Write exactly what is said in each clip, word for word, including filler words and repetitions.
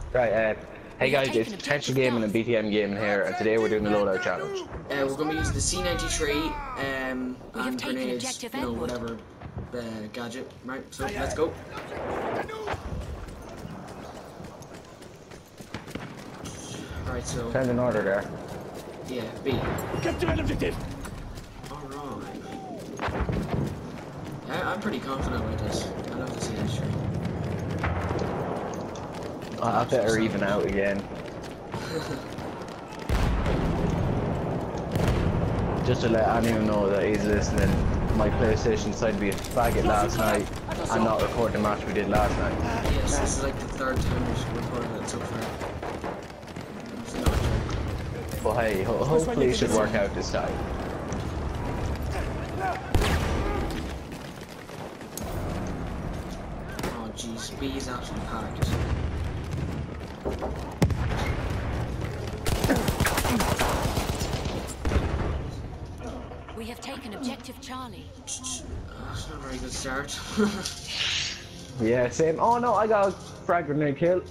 Right, uh, hey guys, it's Potential Gaming and B T M Gaming here, and today we're doing the Loadout challenge. Uh, we're going to be using the C ninety-three, um, and grenades, you know, whatever uh, gadget, right? So, let's go. Right, so... Send an order there. Yeah, B. Capture an objective! Alright. Yeah, I'm pretty confident with this. I love the C ninety-three. I better even out again. Just to let anyone know that he's listening, my PlayStation decided to be a faggot last night and not record the match we did last night. Yes, this is like the third time we've recorded it so far. It's not a joke. But hey, ho hopefully it should work out this time. Oh jeez, B is actually packed. We have taken objective Charlie. Oh, that's not a very good start. Yeah, same. Oh no, I got a frag grenade kill.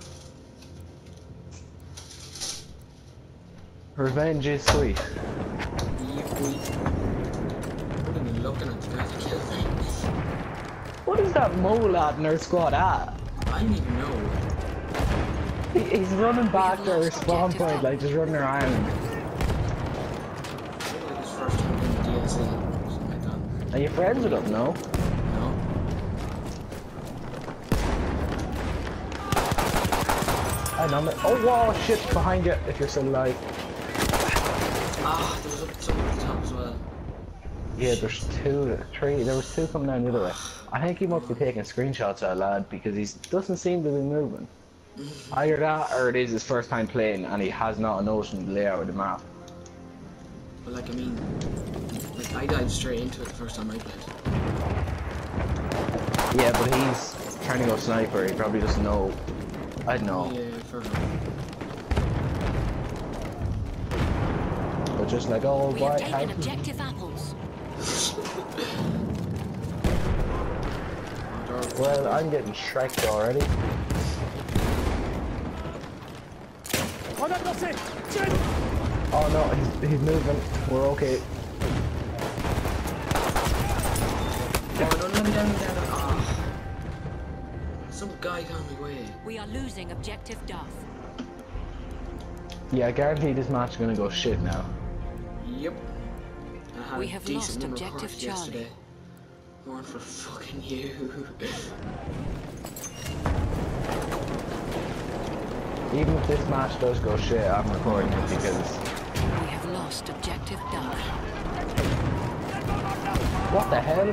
Revenge is sweet. What are you looking at the guys that kill things? What is that mole lad in our squad at? I don't even know. He, he's running back to our spawn point, like just running around. Are you friends with him? No. No. I know. Oh wow, shit behind you if you're still alive. Ah, there was someone at the top as well. Yeah, there's two, three. There was two coming down the other way. I think he must be taking screenshots of that lad because he doesn't seem to be moving. Either that or it is his first time playing and he has not a notion of the layout of the map. But like, I mean, like I died straight into it the first time I played. Yeah, but he's trying to go sniper. He probably doesn't know. I don't know. Yeah, fair enough. But just like, oh, We why? have taken objective apples. Well, I'm getting shreked already. Oh no, he's, he's moving. We're okay. Oh, no, no, no, no, no, no. Ah. Some guy got me way. We are losing objective Duff. Yeah, I guarantee this match is gonna go shit now. Yep. I had We a have decent lost one objective recorded Charlie. yesterday. More for fucking you. Even if this match does go shit, I'm recording it because... We have lost objective Duff. What the hell?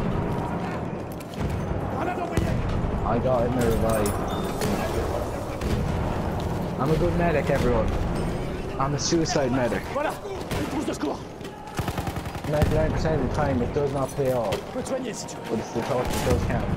I got in the revive. I'm a good medic, everyone. I'm a suicide medic. ninety-nine percent of the time it does not pay off. But it's the thought that does count.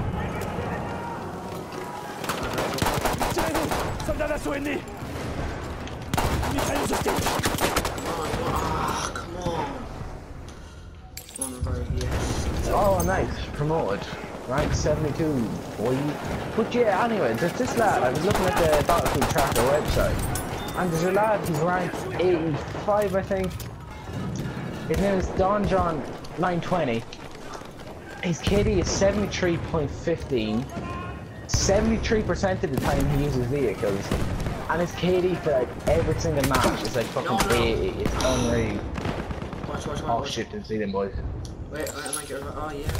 Ah, come on. One revive, yes. Oh, nice. Promoted. Rank seventy-two, boy. But yeah, anyway, there's this lad. I was looking at the Battlefield Tracker website. And there's a lad who's ranked eighty-five, I think. His name is Don John nine twenty. His K D is seventy-three point one five. seventy-three percent of the time he uses vehicles. And his K D for like every single match is like fucking No, no. eighty. It's unreal. Watch, watch, watch. Oh watch. shit, didn't see them boys. Wait, I might get. Oh, yeah.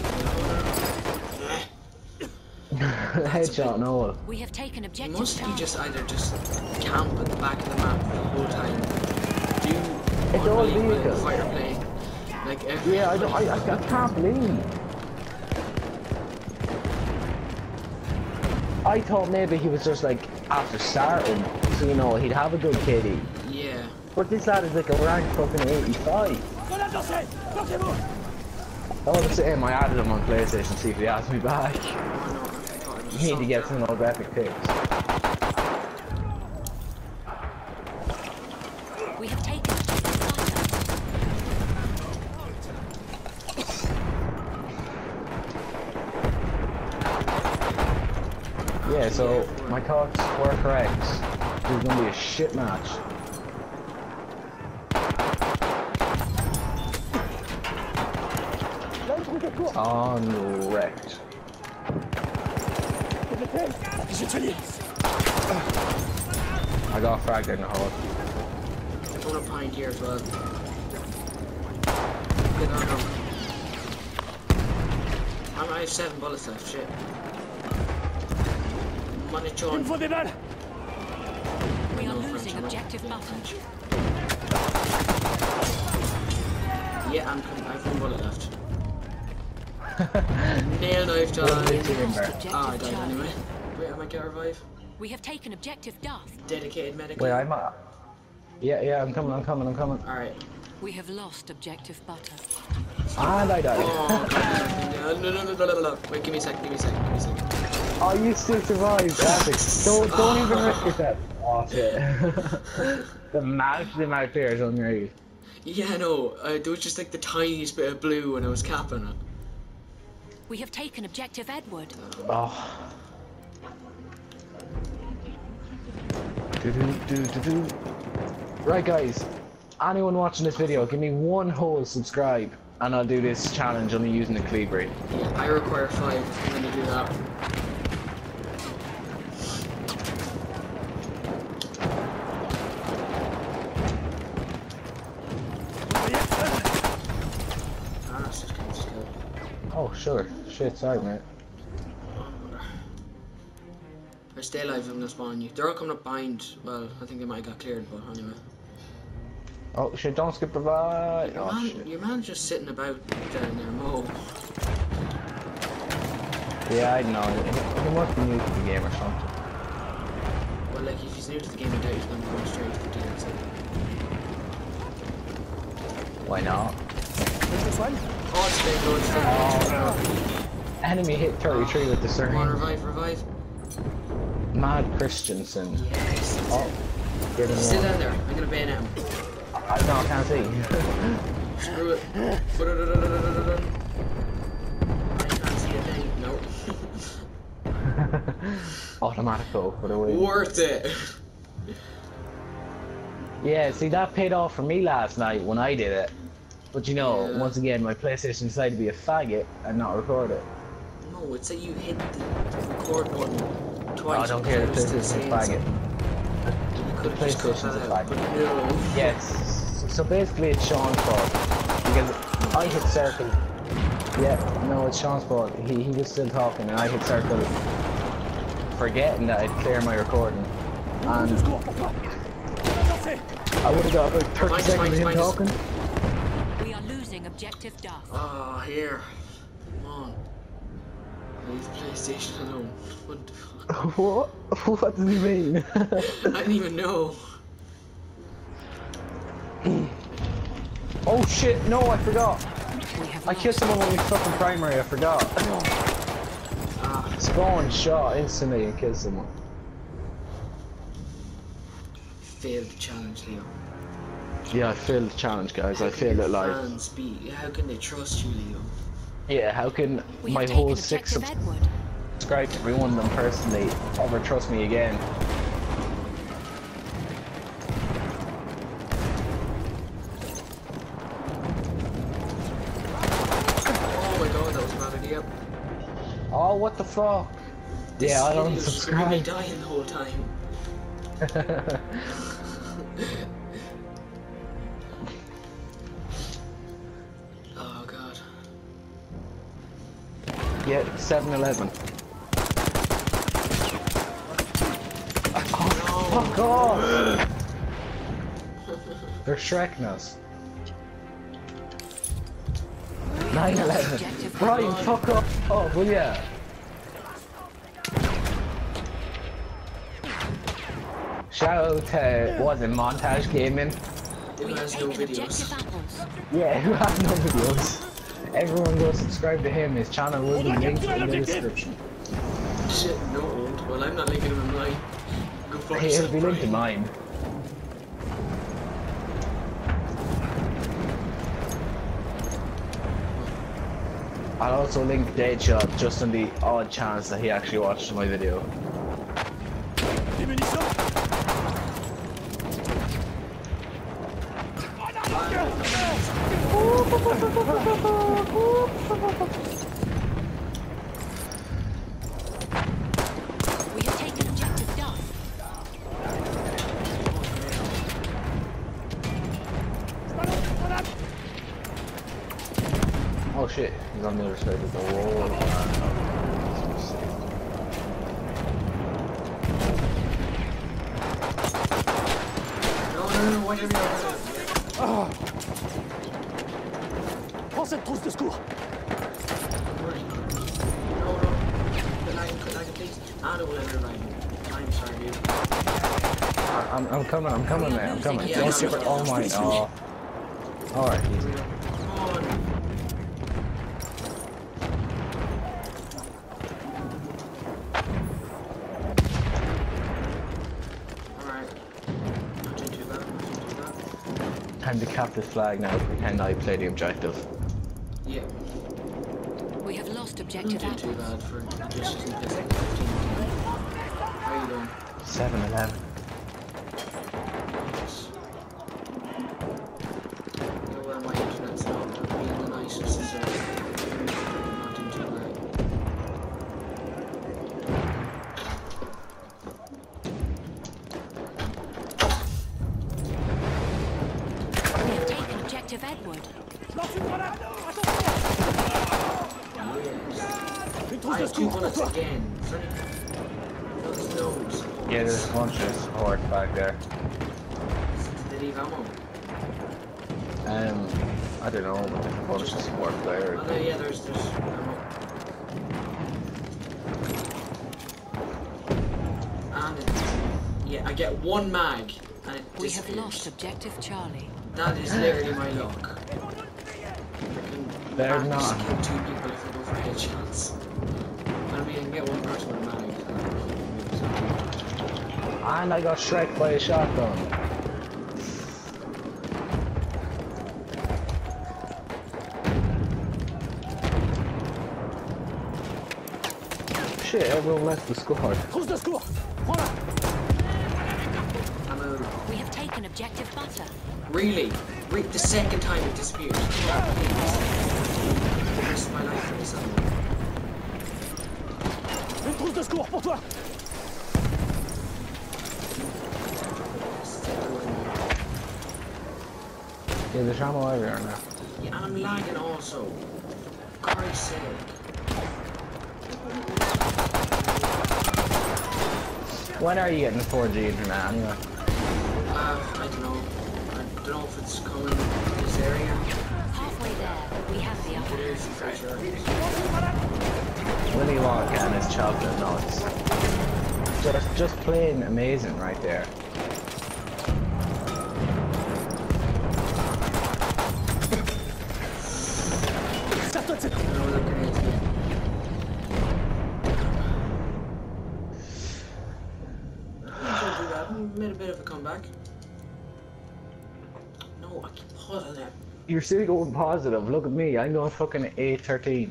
Headshot, Noel. We have taken You objective must be Charlie. just either just camp at the back of the map the whole time. Do It's all unbelievable vehicles. fire play. Like every. Yeah, I don't. I, I, I can't believe. I thought maybe he was just like after starting, so you know he'd have a good K D. Yeah. But this lad is like a rank fucking eighty-five. Oh, that's him. I added him on PlayStation. See if he adds me back. Oh, no, I thought it was You need to get something. some more graphic pics. We have taken objective Alpha. Yeah, Okay, so my thoughts were correct. This is gonna be a shit match. Unwrecked. I got fragged in the hole. I'm gonna find here as well. Get on up. I have seven bullets left, shit. Money John. We are losing objective button. Yeah, I'm coming. I have one bullet left. Nail knife time. Ah, I died anyway. Wait, I might get revive. We have taken objective Duff. Dedicated medic. Wait, I'm uh, yeah, yeah, I'm coming, I'm coming, I'm coming. Alright. We have lost objective butter. And I died. Oh, God. No, no, no, no, no, no. Wait, give me a sec, give me a sec, give me a sec. Oh, you still survived. Classic. Don't, don't even risk yourself. Oh, shit. The mouth, the mouth there is unreal. Yeah, no, uh, there was just like the tiniest bit of blue when I was capping it. We have taken objective Edward. Oh. Do -do -do -do -do. Right, guys. Anyone watching this video, give me one whole subscribe, and I'll do this challenge only using the Cleavery. Yeah, I require five. I'm gonna do that. Ah, that's just good, just good. Oh, sure. Shit, sorry, mate. If I stay alive, I'm gonna spawn you. They're all coming up behind. Well, I think they might have got cleared, but anyway. Oh shit, don't skip the ride. Your, Oh man, shit. your man's just sitting about down there, Mo. Yeah, I know. He, he must be new to the game or something. Well, like, if he's new to the game, I doubt he's gonna go straight to the D L C. Why not? Oh, it's dead, no, it's dead. Oh, enemy hit thirty-three oh, with the Come on, syringe. revive, revive. Mad Christensen. Yes, that's Oh, it. get him He's still one. down there. I'm gonna bayonet him. I no, I can't see. Screw it. I can't see a thing. Nope. Automatico for the win. Worth it. Yeah, see that paid off for me last night when I did it. But you know, Yeah. once again, my PlayStation decided to be a faggot and not record it. No, it's that you hit the record button twice. Oh, I don't care, the and it's still PlayStation's a saying faggot. something. You could have just cut PlayStation's that a out, faggot. but no. Yes. So basically it's Sean's fault. Because I hit circle. Yeah, no, it's Sean's fault. He, he was still talking and I hit circle forgetting that I'd clear my recording. And I would have got about thirty Minus, seconds of him minus, talking. We are losing objective Duff. Oh, here. Come on. Leave the PlayStation alone. What the fuck? What? What does he mean? I didn't even know. Oh shit, no, I forgot. We have I lost. killed someone with my fucking primary, I forgot. Ah, Spawn shot instantly and killed someone. failed the challenge, Leo. Yeah, I failed the challenge, guys. I failed it live. Fans be, how can they trust you, Leo? Yeah, how can We my have whole taken six objective Edward. subscribers, every one of them personally, ever trust me again? Oh my god, that was a bad idea. Oh, what the fuck? This Yeah, I don't video is screaming subscribe. dying the whole time. Oh god. Yeah, seven eleven. Oh, fuck off! They're Shrekking us. nine eleven. Objective Brian, fuck off! Oh, will ya? Shout out to, was it Montage Gaming? Who We have has no taken objective videos? apples. Yeah, who have no videos. Everyone go subscribe to him, his channel will be linked in the description. Shit, no old. Well, I'm not linking him in mine. Go fuck Hey, it'll yourself, be linked in Brian. mine. I'll also link Deadshot just on the odd chance that he actually watched my video. We have taken objective Duff. Oh shit, he's on the other side of the wall. No, no, no, whatever you're Ah. Prends cette trousse de secours. No, no. Good night, good night, please. I don't let her ride. I'm sorry, dude. I'm, I'm coming, I'm coming, man, I'm coming. Yeah, Don't yeah, skip it. yeah. Oh my, oh. Alright, easy. Come on. Alright. Not doing too bad, not doing too bad. Time to cap this flag now. Can I play the objective? Yeah. We have lost Not objective doing too Atlas. bad for just using this like fifteen. How you doing? seven eleven. Yes. Know where my internet's not being the nicest, so not doing too bad. We have taken objective Edward. Lance une grenade. Yes. Une trousse I de have two secours pour bullets toi. again. Sonny. Those nose. Yeah, there's a bunch of support back there. Did they leave ammo? Um, I don't know, but there's a bunch of support there. Oh, no, yeah, there's, there's ammo. And it, yeah, I get one mag, and it We have disappears. lost objective Charlie. That is literally my luck. There's I can not. just kill two people if I go for headshots. I mean, I can get one person with a mag. And I got struck by a shotgun. Shit, everyone left the squad. Trousse de secours. Prends-la. I'm out. We have taken objective Butter. Really? Re the second time it disappeared. Come on, please. The rest of my life for this ammo. Une trousse de secours pour toi. Yeah, there's ammo everywhere now. Yeah, and I'm lagging also. For Christ's sake. When are you getting four G internet anyway? Uh, I don't know. I don't know if it's coming in this area. Halfway there, we have the upper It hand. is for sure. Willy Wonka and his chocolate nuts. Just, just plain amazing right there. Serre-toi de cette. I know they're grenades again. I'll do that. Made a bit of a comeback. No, I keep pausing there. You're still going positive. Look at me. I'm going fucking A thirteen.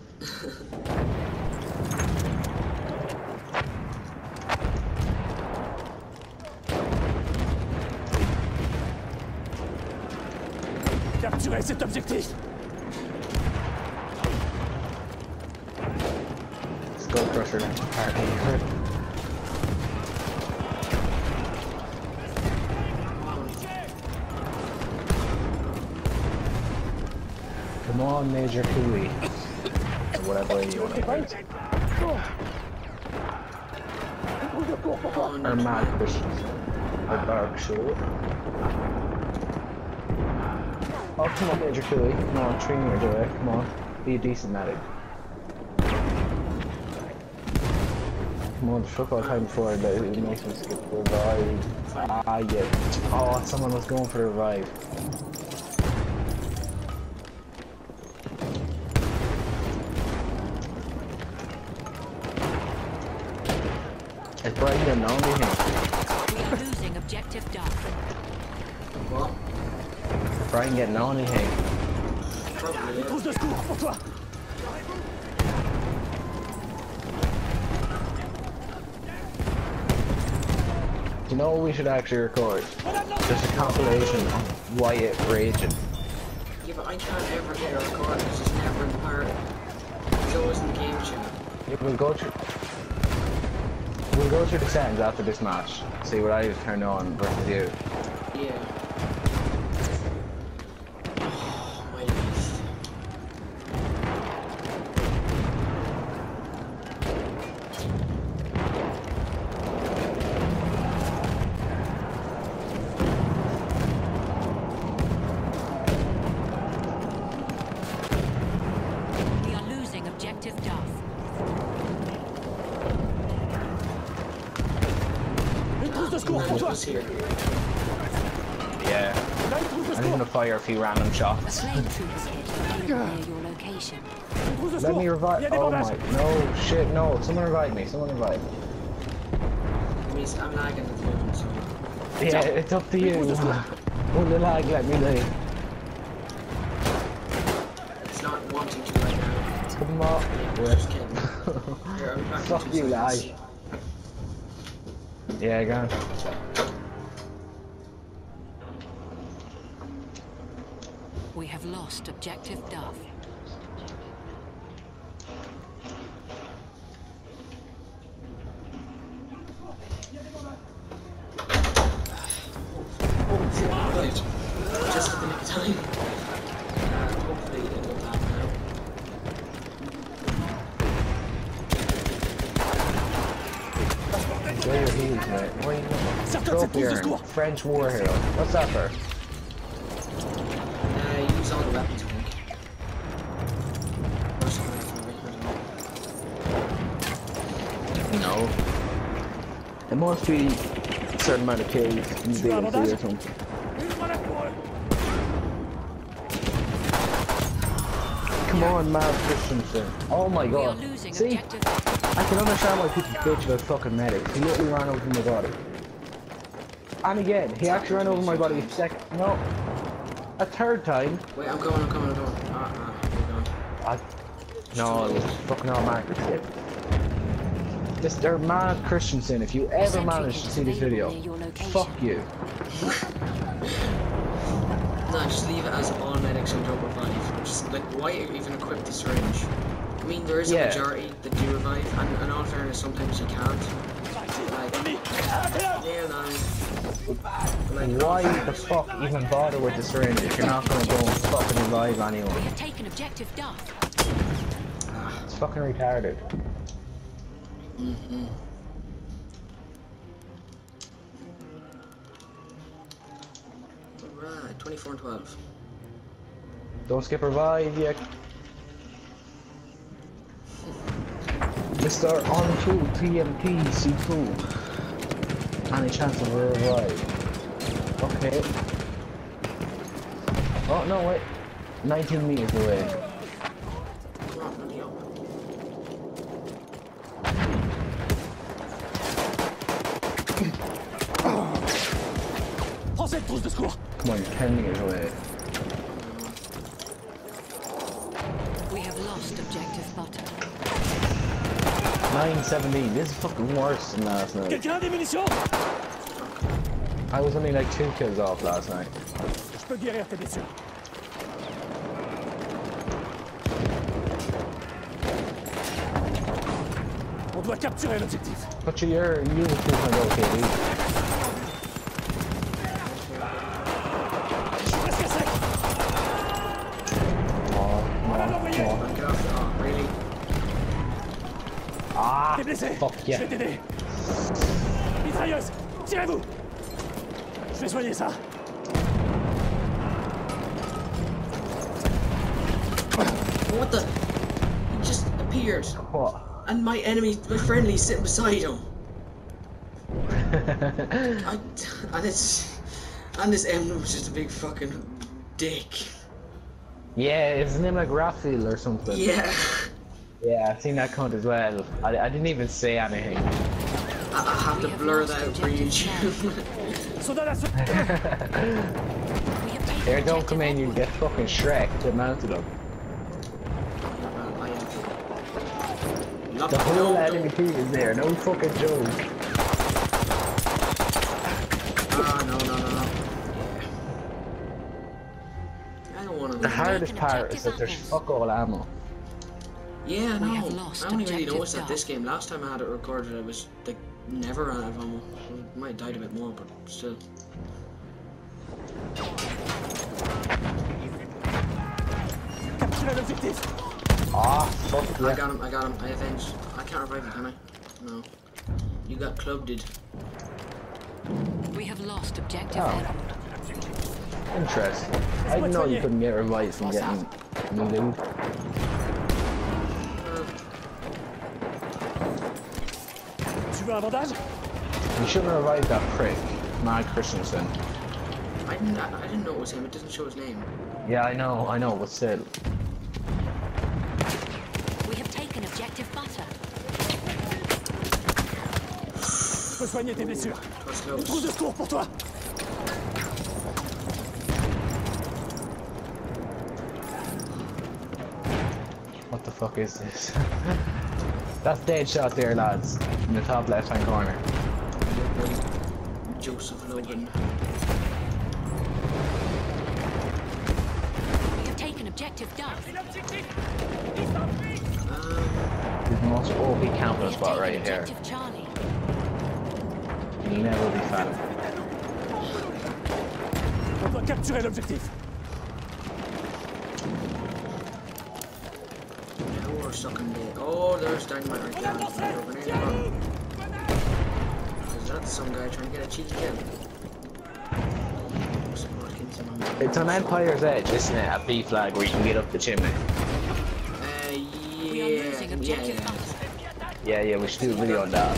Capturez cet objectif. Skull Crusher. Alright. Come on, Major Cooey. Or whatever way you want to put it. Or Mad Christians. Or Dark Soul. Oh, come on, Major Cooey. Come on, three meters away. Come on. Be a decent medic. Come on, fuck all time before that it makes me skip the revive. Ah, yeah. Oh, someone was going for the revive. It's Brian getting on me here. We are losing objective Duff. What? Brian getting on me here. Probably, Une yeah. trousse de secours pour toi. You know what we should actually record? Just a compilation of Wyatt raging. Yeah, but I can't ever get a record because it's never in the part. It's always in the game channel. Yeah, we'll go through. We'll go through the settings after this match. See what I turned on versus you. Yeah. Oh, my goodness. We are losing objective Duff. Une trousse de secours pour toi. Who's here? Yeah. Là, une trousse de I'm gonna secours. fire a few random A shots. flame trooper's hit near your location. Une trousse de Let secours. me Il y revive. a des Oh bandages. my. No shit. No. Someone revive me. Someone revive me. I mean, I'm lagging at the moment, so. Yeah, it's up to you. When the lag, let me leave. It's not wanting to right now. Come on. Just kidding. Here, I'll be back in Fuck two you, lag. seconds. Yeah, go on. We have lost objective Duff. Right. Just at the nick of time. Uh, hopefully it will lag now. Enjoy your heals, mate. What are you doing? Certains de Throw ces up trousses de your secours. French war hero. What's that for? Uh, use all the weapons, I think. Or something like that, No. It must be a certain amount of kills in Tu veux un D L C bandage? or something. Une manette pour eux. Come on, Matt Christensen. Oh my We are god. losing See? objective Duff. I can understand why people bitch about fucking medics. He literally ran over my body. And again, he actually ran over my body a second. No. A third time. Wait, I'm going, I'm coming, I'm going. Ah, ah, we're going. I, no, it was fucking all market shit. This, they're Matt Christensen. If you ever Sentry manage to kit see this video, available near your location. fuck you. No, just leave it as all medics and don't revive. Just, like, why even equip the syringe? I mean, there is a Yeah. majority that do revive, and in all fairness, sometimes you can't. Like, Ennemi. Arrêtez-la. yeah, no. Like, Why the fuck even bother with the syringe if you're not gonna go and fucking revive We anyone? have taken objective Duff. It's fucking retarded. Mm-hmm. Alright, twenty-four and twelve. Don't skip revive yet. Mister On two T M P C two. Any chance of a revive? Okay. Oh no wait. nineteen meters away. Come on, let me up. Prends cette trousse de secours. Come on, you're ten meters away. We have lost objective Butter. nine seventeen. This is fucking worse than last night. Quelqu'un a des munitions? I was only like two kills off last night. Je peux guérir tes blessures. On doit capturer l'objectif. But you're you were two point oh K D. Presque à sec. Oh, On va no, l'envoyer. no. Get off. Oh, really? Ah, T'es blessé. fuck Je yeah. vais t'aider. Mitrailleuse. Tirez-vous. Je vais soigner ça. What the? He just appeared. What? And my enemy, my friendly, sitting beside him. I, and it's, and this Eminem was just a big fucking dick. Yeah, his name like Raphael or something. Yeah. Yeah, I've seen that cunt as well. I, I didn't even say anything. I, I have to blur that out for YouTube. Soldat d'assaut. We have taken Here, don't objective come in, you Edward. get fucking Shrek to mounted them. Well, I am. Not The whole no, enemy no. team is there, no fucking joke. Ah, no, no, no, no. I don't want to The hardest part is that there's fuck all ammo. Yeah, We no, have lost I only really objective noticed that Duff. this game. Last time I had it recorded, I was like never ran out of ammo. I might have died a bit more, but still. Capturez l'objectif. Ah, fuck I yeah. got him, I got him, I avenged. I can't revive you, can I? No. You got clubbed, dude. We have lost objective Oh. Edward. Interesting. I didn't know you couldn't get revived from getting new loot. Tu veux un bandage? You shouldn't have revived that prick, Mark Christensen. I didn't, I, I didn't know it was him. It doesn't show his name. Yeah, I know, I know, but still. We have taken objective butter. Je peux soigner tes blessures. That's Une trousse close. de secours pour toi. What the fuck is this? That's dead shot there, lads. In the top left hand corner. Joseph Logan. We have taken objective Duff. Um, This must all be We camping have spot taken right here. objective Charlie. You'll never be found. On doit capturer l'objectif. who are sucking the... Oh, there's dynamite right there. Grenade over. Is that some guy trying to get a cheeky kill? It's on Empire's Edge, isn't it? A B flag where you can get up the chimney. Uh, We are yeah, losing yeah, objective yeah. butter. Yeah, yeah, we should do a video on that.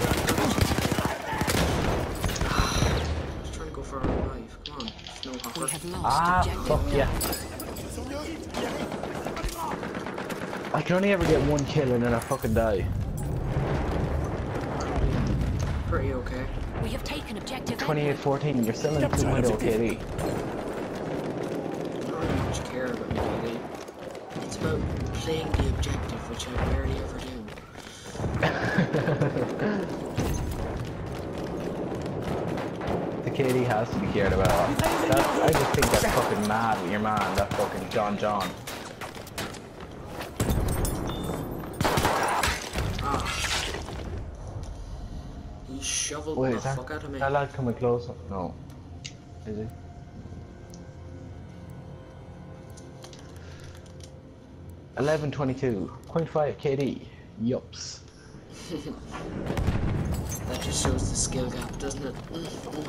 Just trying to go for a revive. Come on, snow We hopper. have lost Ah, objective fuck yeah. I can only ever get one kill and then I fucking die. Pretty okay. We have taken objective twenty-eight fourteen, you're still in two window K D. I don't really much care about my K D. It's about playing the objective, which I barely ever do. The K D has to be cared about. That, I just think that's fucking mad with your man, that fucking John John. Ah. He shoveled Wait, the is that, fuck out of me. that lad coming closer? No. Is he? eleven twenty-two, point five K D. Yups. That just shows the skill gap, doesn't it? Mm, mm.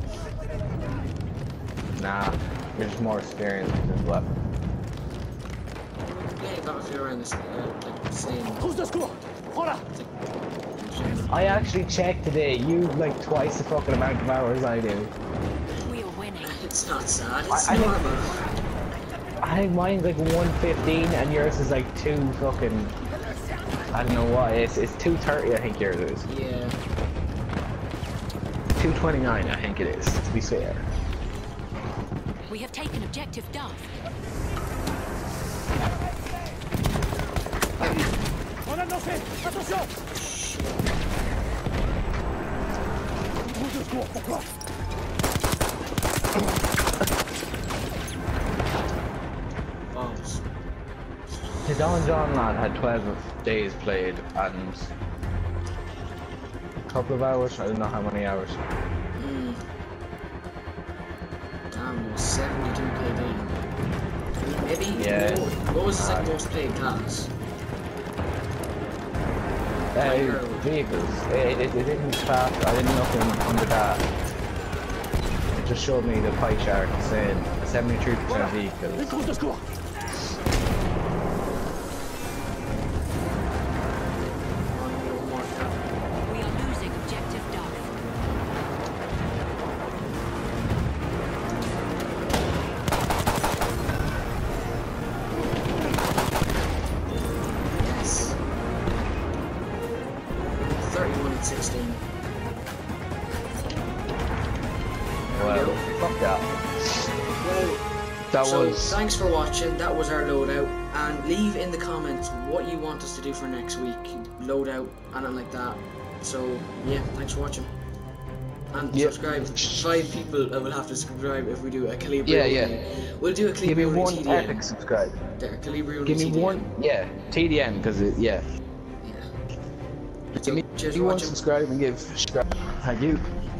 Nah, you're just more experienced as well. Yeah, you got to feel around this, uh, like the same. Trousse de secours. Prends-la. I actually checked today, you like twice the fucking amount of hours I do. We are winning. It's not sad, it's I- I think- normal. I think mine's like one fifteen and yours is like two fucking... I don't know what it is, it's two thirty I think yours is. Yeah. two twenty-nine I think it is, to be fair. We have taken objective Duff. On a lancé. Attention. Une trousse de secours pour toi. Balls. The Don John lad had twelve days played and a couple of hours, I don't know how many hours. Mm. Damn, it was seventy-two K D. Maybe? Yeah. What, what was his like, most played class? Uh, Tiger. vehicles, it, it, it didn't class, I didn't nothing under that. It just showed me the pie chart saying seventy-three percent Une vehicles. trousse de secours. We are losing objective Duff. Yes. thirty-one and sixteen. Well, fuck that. Well, That so was... thanks for watching. That was our loadout, and leave in the comments what you want us to do for next week. Loadout, anything like that. So yeah, thanks for watching. And Yep. subscribe. Five people will have to subscribe if we do a Calibri Yeah, only. yeah. We'll do a Calibri Give me only one T D M. epic subscribe. There, Calibri only Give me T D M. one, yeah, T D M, because it, yeah. Yeah. Give So, me cheers you for one watching. subscribe and give subscribe. Thank you.